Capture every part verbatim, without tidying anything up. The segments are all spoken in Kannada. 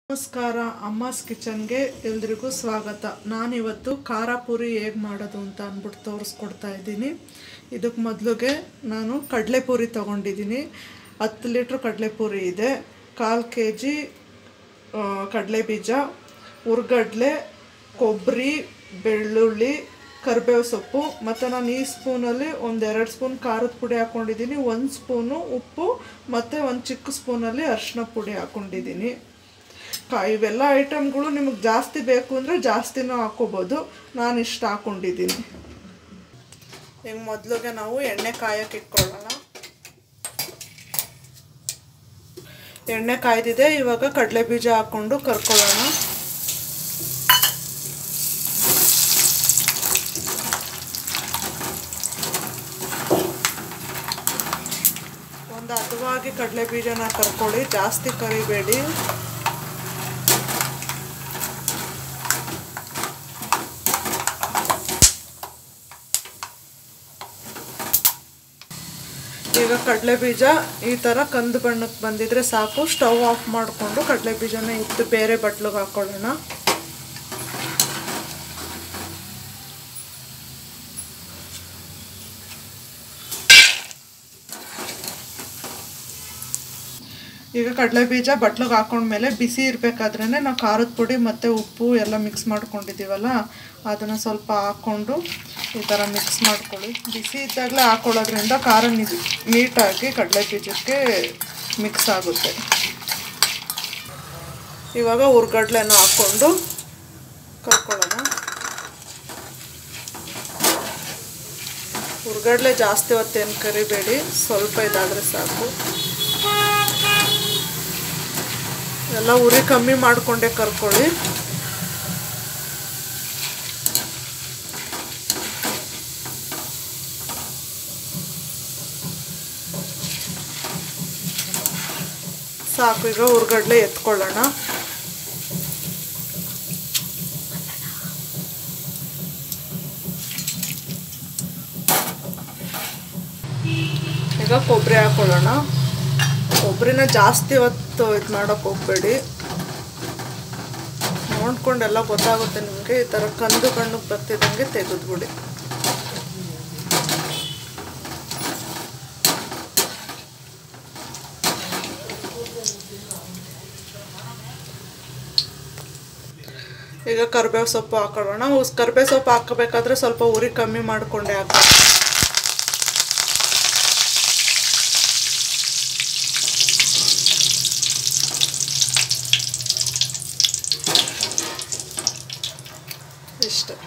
ನಮಸ್ಕಾರ ಅಮ್ಮಾಸ್ ಕಿಚನ್ಗೆ ಎಲ್ರಿಗೂ ಸ್ವಾಗತ. ನಾನಿವತ್ತು ಖಾರ ಪೂರಿ ಹೇಗೆ ಮಾಡೋದು ಅಂತ ಅಂದ್ಬಿಟ್ಟು ತೋರಿಸ್ಕೊಡ್ತಾ ಇದ್ದೀನಿ. ಇದಕ್ಕೆ ಮೊದಲಿಗೆ ನಾನು ಕಡಲೆಪೂರಿ ತೊಗೊಂಡಿದ್ದೀನಿ. ಹತ್ತು ಲೀಟ್ರ್ ಕಡಲೆಪೂರಿ ಇದೆ. ಕಾಲು ಕೆ ಜಿ ಕಡಲೆ ಬೀಜ, ಹುರ್ಗಡ್ಲೆ, ಕೊಬ್ಬರಿ, ಬೆಳ್ಳುಳ್ಳಿ, ಕರಿಬೇವು ಸೊಪ್ಪು ಮತ್ತು ನಾನು ಈ ಸ್ಪೂನಲ್ಲಿ ಒಂದೆರಡು ಸ್ಪೂನ್ ಖಾರದ ಪುಡಿ ಹಾಕ್ಕೊಂಡಿದ್ದೀನಿ. ಒಂದು ಸ್ಪೂನು ಉಪ್ಪು ಮತ್ತು ಒಂದು ಚಿಕ್ಕ ಸ್ಪೂನಲ್ಲಿ ಅರಿಶಿನ ಪುಡಿ ಹಾಕ್ಕೊಂಡಿದ್ದೀನಿ. ಇವೆಲ್ಲ ಐಟಮ್ಗಳು ನಿಮಗೆ ಜಾಸ್ತಿ ಬೇಕು ಅಂದರೆ ಜಾಸ್ತಿನೂ ಹಾಕ್ಕೋಬೋದು. ನಾನು ಇಷ್ಟು ಹಾಕ್ಕೊಂಡಿದ್ದೀನಿ. ಈಗ ಮೊದಲಿಗೆ ನಾವು ಎಣ್ಣೆ ಕಾಯಕ್ಕೆ ಇಟ್ಕೊಳ್ಳೋಣ. ಎಣ್ಣೆ ಕಾಯ್ದಿದೆ. ಇವಾಗ ಕಡಲೆ ಬೀಜ ಹಾಕ್ಕೊಂಡು ಕರ್ಕೊಳ್ಳೋಣ. ಒಂದು ಹದವಾಗಿ ಕಡಲೆ ಬೀಜನ ಕರ್ಕೊಳ್ಳಿ, ಜಾಸ್ತಿ ಕರಿಬೇಡಿ. ಈಗ ಕಡಲೆ ಬೀಜ ಈ ಥರ ಕಂದು ಬಣ್ಣಕ್ಕೆ ಬಂದಿದ್ರೆ ಸಾಕು. ಸ್ಟವ್ ಆಫ್ ಮಾಡಿಕೊಂಡು ಕಡಲೆ ಬೀಜನ ಇಟ್ಟು ಬೇರೆ ಬಟ್ಲಿಗೆ ಹಾಕ್ಕೊಳ್ಳೋಣ. ಈಗ ಕಡಲೆ ಬೀಜ ಬಟ್ಲಿಗೆ ಹಾಕೊಂಡ್ಮೇಲೆ ಬಿಸಿ ಇರಬೇಕಾದ್ರೇ ನಾವು ಖಾರದ ಪುಡಿ ಮತ್ತು ಉಪ್ಪು ಎಲ್ಲ ಮಿಕ್ಸ್ ಮಾಡ್ಕೊಂಡಿದ್ದೀವಲ್ಲ, ಅದನ್ನು ಸ್ವಲ್ಪ ಹಾಕ್ಕೊಂಡು ಈ ಥರ ಮಿಕ್ಸ್ ಮಾಡ್ಕೊಳ್ಳಿ. ಬಿಸಿ ಇದ್ದಾಗಲೇ ಹಾಕ್ಕೊಳ್ಳೋದ್ರಿಂದ ಖಾರ ನೀಟಾಗಿ ಕಡಲೆ ಬೀಜಕ್ಕೆ ಮಿಕ್ಸ್ ಆಗುತ್ತೆ. ಇವಾಗ ಹುರ್ಗಡ್ಲೆನ ಹಾಕ್ಕೊಂಡು ಕರ್ಕೊಳ್ಳೋಣ. ಹುರ್ಗಡ್ಲೆ ಜಾಸ್ತಿ ಹೊತ್ತೇನು ಕರಿಬೇಡಿ, ಸ್ವಲ್ಪ ಇದಾದರೆ ಸಾಕು. ಎಲ್ಲ ಉರಿ ಕಮ್ಮಿ ಮಾಡಿಕೊಂಡೇ ಕರ್ಕೊಳ್ಳಿ. ಸಾಕು. ಈಗ ಹುರ್ಗಡ್ಲೆ ಎತ್ಕೊಳ್ಳೋಣ. ಈಗ ಕೊಬ್ಬರಿ ಹಾಕ್ಕೊಳ್ಳೋಣ. ಕೊಬ್ಬರಿನ ಜಾಸ್ತಿ ಹೊತ್ತು ಇದು ಮಾಡೋಕ್ಕೆ ಹೋಗಬೇಡಿ. ನೋಡ್ಕೊಂಡೆಲ್ಲ ಗೊತ್ತಾಗುತ್ತೆ ನಿಮಗೆ. ಈ ಥರ ಕಂದು ಬಣ್ಣಕ್ಕೆ ಬರ್ತಿದ್ದಂಗೆ ತೆಗೆದ್ಬಿಡಿ. ಈಗ ಕರಿಬೇವು ಸೊಪ್ಪು ಹಾಕೊಳ್ಳೋಣ. ಕರಿಬೇವು ಸೊಪ್ಪು ಹಾಕಬೇಕಾದ್ರೆ ಸ್ವಲ್ಪ ಉರಿ ಕಮ್ಮಿ ಮಾಡಿಕೊಂಡೆ ಹಾಕಿ. ಇಷ್ಟು.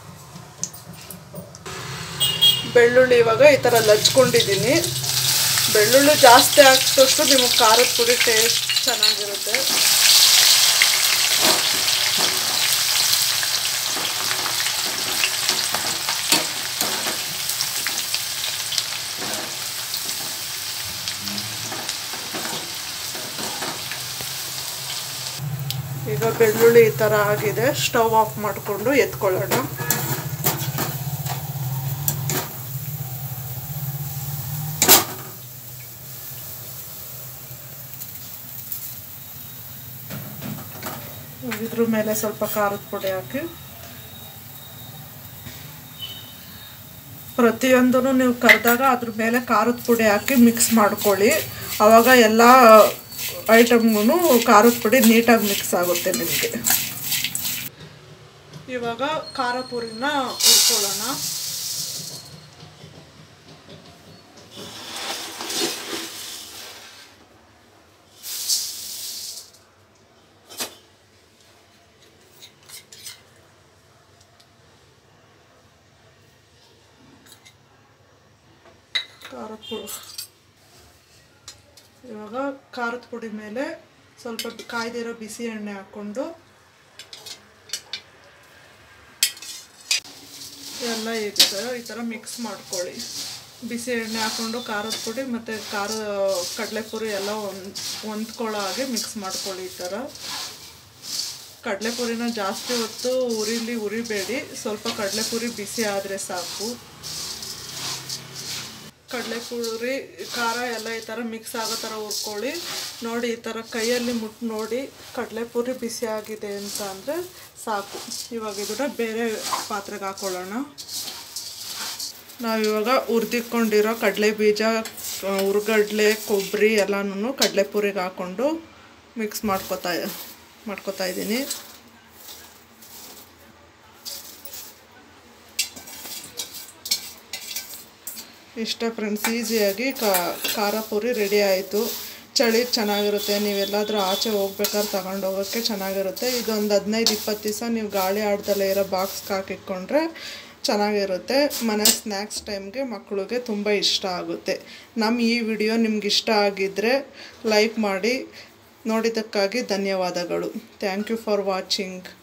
ಬೆಳ್ಳುಳ್ಳಿ ಇವಾಗ ಈ ಥರ ಲಚ್ಕೊಂಡಿದ್ದೀನಿ. ಬೆಳ್ಳುಳ್ಳಿ ಜಾಸ್ತಿ ಹಾಕಿದಷ್ಟು ನಿಮಗೆ ಖಾರದ ಪುಡಿ ಟೇಸ್ಟ್ ಚೆನ್ನಾಗಿರುತ್ತೆ. ಈಗ ಬೆಳ್ಳುಳ್ಳಿ ಈ ಥರ ಆಗಿದೆ. ಸ್ಟವ್ ಆಫ್ ಮಾಡಿಕೊಂಡು ಎತ್ಕೊಳ್ಳೋಣ. ಇದ್ರ ಮೇಲೆ ಸ್ವಲ್ಪ ಖಾರದ ಪುಡಿ ಹಾಕಿ ಪ್ರತಿಯೊಂದೂ ನೀವು ಕರೆದಾಗ ಅದ್ರ ಮೇಲೆ ಖಾರದ ಪುಡಿ ಹಾಕಿ ಮಿಕ್ಸ್ ಮಾಡ್ಕೊಳ್ಳಿ. ಆವಾಗ ಎಲ್ಲ ಐಟಮ್ಗೂ ಖಾರದ ಪುಡಿ ನೀಟಾಗಿ ಮಿಕ್ಸ್ ಆಗುತ್ತೆ ನಿಮಗೆ. ಇವಾಗ ಖಾರ ಪೂರಿನ ಹುರ್ಕೊಳ್ಳೋಣ. ಖಾರದ ಪುಡಿ ಇವಾಗ ಖಾರದ ಪುಡಿ ಮೇಲೆ ಸ್ವಲ್ಪ ಕಾಯ್ದಿರೋ ಬಿಸಿ ಎಣ್ಣೆ ಹಾಕ್ಕೊಂಡು ಎಲ್ಲ ಈಗ ಈ ಥರ ಮಿಕ್ಸ್ ಮಾಡ್ಕೊಳ್ಳಿ. ಬಿಸಿ ಎಣ್ಣೆ ಹಾಕ್ಕೊಂಡು ಖಾರದ ಪುಡಿ ಮತ್ತು ಖಾರ ಕಡಲೆಪುರಿ ಎಲ್ಲ ಒಂದು ಹೊಂದ್ಕೊಳ್ಳೋ ಹಾಗೆ ಮಿಕ್ಸ್ ಮಾಡ್ಕೊಳ್ಳಿ. ಈ ಥರ ಕಡಲೆಪುರಿನ ಜಾಸ್ತಿ ಹೊತ್ತು ಉರಿಲಿ ಉರಿಬೇಡಿ. ಸ್ವಲ್ಪ ಕಡಲೆಪುರಿ ಬಿಸಿ ಆದರೆ ಸಾಕು. ಕಡಲೆಪುರಿ ಖಾರ ಎಲ್ಲ ಈ ಥರ ಮಿಕ್ಸ್ ಆಗೋ ಥರ ಹುರ್ಕೊಳ್ಳಿ. ನೋಡಿ ಈ ಥರ ಕೈಯಲ್ಲಿ ಮುಟ್ಟು ನೋಡಿ ಕಡಲೆಪುರಿ ಬಿಸಿ ಆಗಿದೆ ಅಂತ ಅಂದರೆ ಸಾಕು. ಇವಾಗ ಇದನ್ನ ಬೇರೆ ಪಾತ್ರೆಗೆ ಹಾಕ್ಕೊಳ್ಳೋಣ. ನಾವಿವಾಗ ಹುರಿದಿಟ್ಕೊಂಡಿರೋ ಕಡಲೆ ಬೀಜ, ಹುರ್ಗಡ್ಲೆ, ಕೊಬ್ಬರಿ ಎಲ್ಲನೂ ಕಡಲೆಪುರಿಗೆ ಹಾಕ್ಕೊಂಡು ಮಿಕ್ಸ್ ಮಾಡ್ಕೊತಾ ಮಾಡ್ಕೊತಾ ಇದ್ದೀನಿ. ಇಷ್ಟ ಫ್ರೆಂಡ್ಸ್, ಈಸಿಯಾಗಿ ಖಾರ ಪುರಿ ರೆಡಿ ಆಯಿತು. ಚಳಿ ಚೆನ್ನಾಗಿರುತ್ತೆ, ನೀವೆಲ್ಲಾದರೂ ಆಚೆ ಹೋಗ್ಬೇಕಾದ್ರೆ ತಗೊಂಡು ಹೋಗೋಕ್ಕೆ ಚೆನ್ನಾಗಿರುತ್ತೆ. ಇದೊಂದು ಹದಿನೈದು ಇಪ್ಪತ್ತು ದಿವಸ ನೀವು ಗಾಳಿ ಆಡ್ದಲ್ಲೇ ಇರೋ ಬಾಕ್ಸ್ಗೆ ಹಾಕಿಟ್ಕೊಂಡ್ರೆ ಚೆನ್ನಾಗಿರುತ್ತೆ. ಮನೆ ಸ್ನ್ಯಾಕ್ಸ್ ಟೈಮ್ಗೆ ಮಕ್ಕಳಿಗೆ ತುಂಬ ಇಷ್ಟ ಆಗುತ್ತೆ. ನಮ್ಮ ಈ ವಿಡಿಯೋ ನಿಮ್ಗೆ ಇಷ್ಟ ಆಗಿದ್ದರೆ ಲೈಕ್ ಮಾಡಿ. ನೋಡಿದ್ದಕ್ಕಾಗಿ ಧನ್ಯವಾದಗಳು. Thank you for watching.